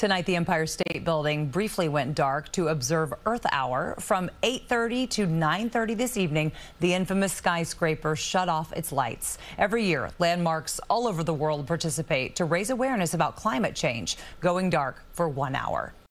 Tonight, the Empire State Building briefly went dark to observe Earth Hour. From 8:30 to 9:30 this evening, the infamous skyscraper shut off its lights. Every year, landmarks all over the world participate to raise awareness about climate change, going dark for 1 hour.